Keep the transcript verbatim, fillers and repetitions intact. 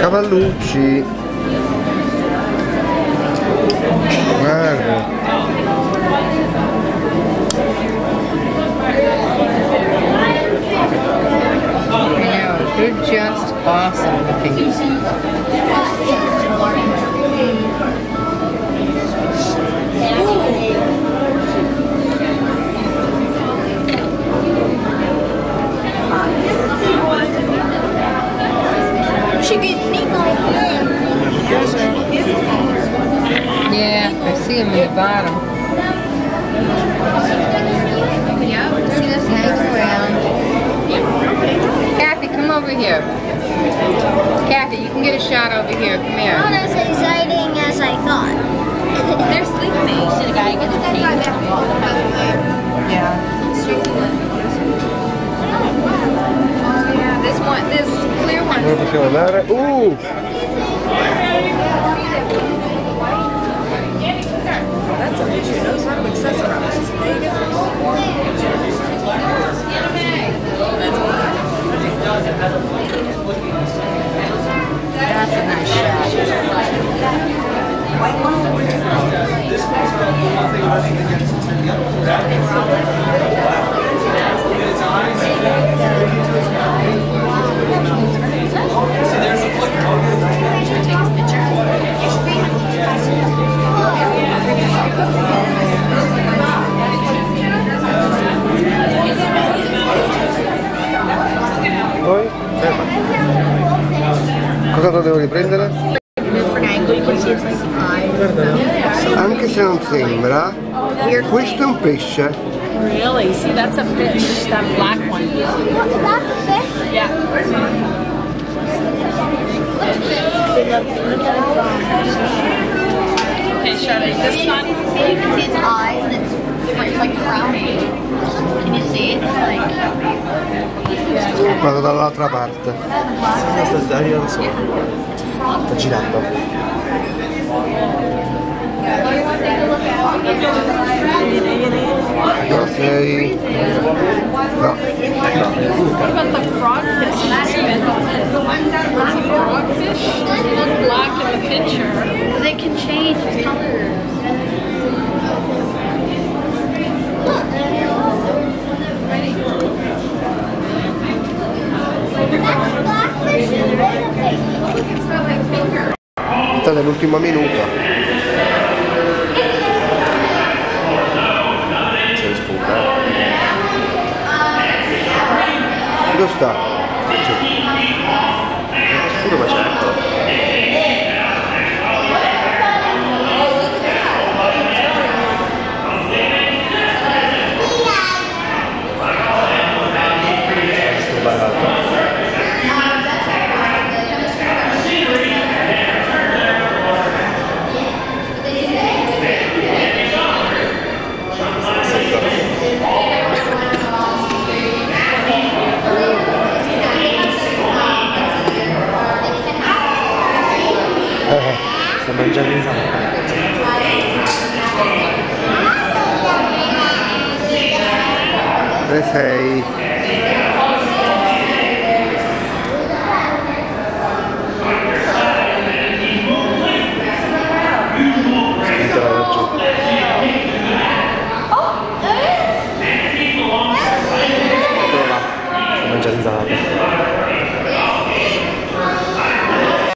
Cavallucci. Guarda. They're just awesome looking. Yeah, I see them in the bottom. Yeah, see this hanging around. Kathy, come over here. Kathy, you can get a shot over here. Come here. Not as exciting as I thought. They're sleeping. You see the guy who gets the cake. Yeah. Oh yeah, this one, this clear one. Come possiamo andare? Uh! That's a fish who knows how to accessorize. That's a nice shot. Poi? Ferma. Cosa devo riprendere? Anche se non sembra, questo è un pesce. Really? See, that's a fish. That black one. What's that, the fish? Yeah. Okay, Charlotte, this one. You can see its eyes and it's, it's like frowning. Can you see it? It's like... Vado dall'altra parte. Sta arrivando sopra. Sta girando. No, sei... No. What about the frogfish? Frogfish doesn't look black in the picture. They can change its color. Sta nell'ultimo minuto. Si risponde. Dove sta? Scuro ma certo. Sta mangiando in sala. Dove sei?